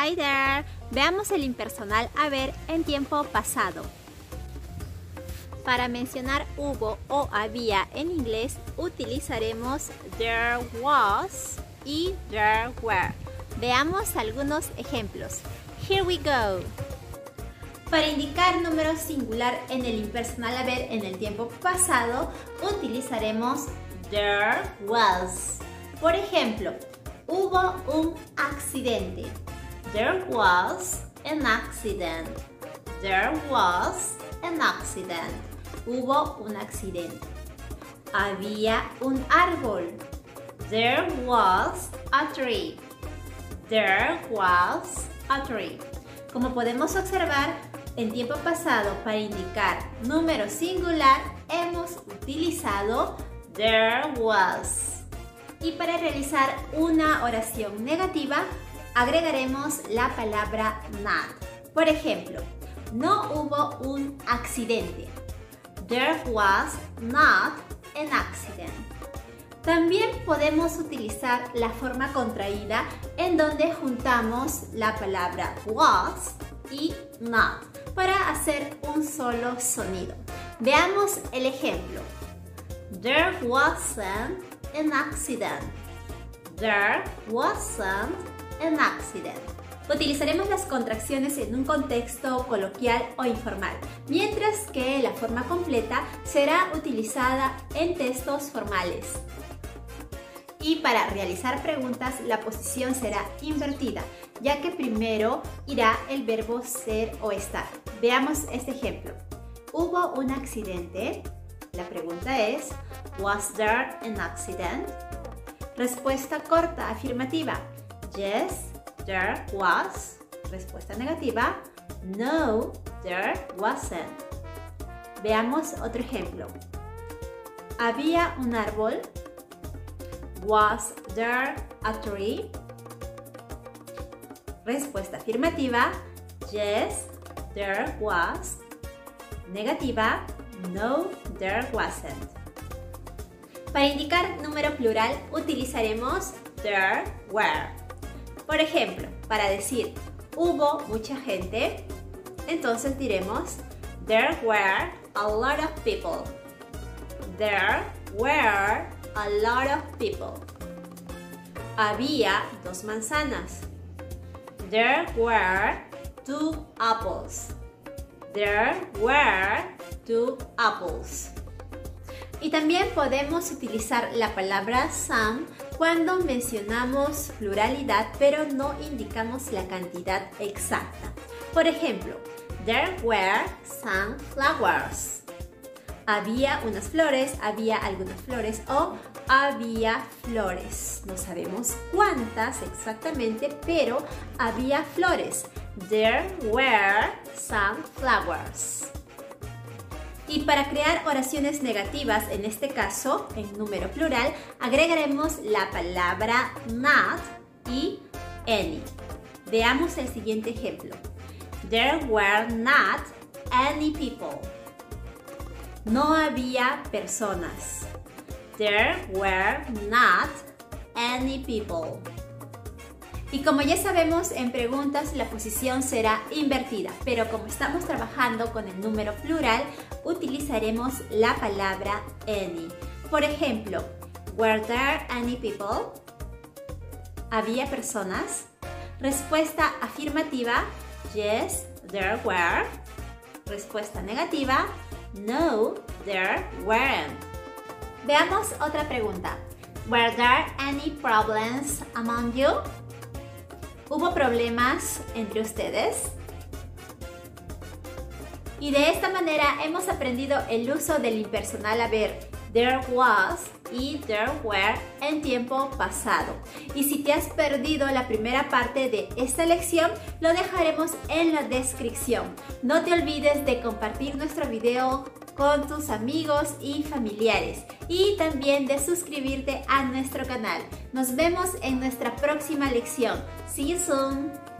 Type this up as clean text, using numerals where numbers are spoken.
Hi there. Veamos el impersonal haber en tiempo pasado. Para mencionar hubo o había en inglés utilizaremos there was y there were. Veamos algunos ejemplos. Here we go. Para indicar número singular en el impersonal haber en el tiempo pasado utilizaremos there was. Por ejemplo, hubo un accidente. There was an accident. There was an accident. Hubo un accidente. Había un árbol. There was a tree. There was a tree. Como podemos observar, en tiempo pasado para indicar número singular hemos utilizado there was. Y para realizar una oración negativa agregaremos la palabra not. Por ejemplo, no hubo un accidente. There was not an accident. También podemos utilizar la forma contraída en donde juntamos la palabra was y not para hacer un solo sonido. Veamos el ejemplo. There wasn't an accident. There wasn't an accident. Utilizaremos las contracciones en un contexto coloquial o informal, mientras que la forma completa será utilizada en textos formales. Y para realizar preguntas, la posición será invertida, ya que primero irá el verbo ser o estar. Veamos este ejemplo. ¿Hubo un accidente? La pregunta es, was there an accident? Respuesta corta, afirmativa. Yes, there was. Respuesta negativa. No, there wasn't. Veamos otro ejemplo. ¿Había un árbol? Was there a tree? Respuesta afirmativa. Yes, there was. Negativa. No, there wasn't. Para indicar número plural utilizaremos there were. Por ejemplo, para decir hubo mucha gente, entonces diremos there were a lot of people. There were a lot of people. Había 2 manzanas. There were 2 apples. There were 2 apples. Y también podemos utilizar la palabra some cuando mencionamos pluralidad pero no indicamos la cantidad exacta. Por ejemplo, there were some flowers. Había unas flores, había algunas flores o había flores. No sabemos cuántas exactamente, pero había flores. There were some flowers. Y para crear oraciones negativas, en este caso, en número plural, agregaremos la palabra not y any. Veamos el siguiente ejemplo. There were not any people. No había personas. There were not any people. Y como ya sabemos, en preguntas la posición será invertida, pero como estamos trabajando con el número plural, utilizaremos la palabra any. Por ejemplo, were there any people? ¿Había personas? Respuesta afirmativa, yes, there were. Respuesta negativa, no, there weren't. Veamos otra pregunta. Were there any problems among you? ¿Hubo problemas entre ustedes? Y de esta manera hemos aprendido el uso del impersonal haber, there was y there were en tiempo pasado. Y si te has perdido la primera parte de esta lección, lo dejaremos en la descripción. No te olvides de compartir nuestro video con tus amigos y familiares y también de suscribirte a nuestro canal. Nos vemos en nuestra próxima lección. See you soon!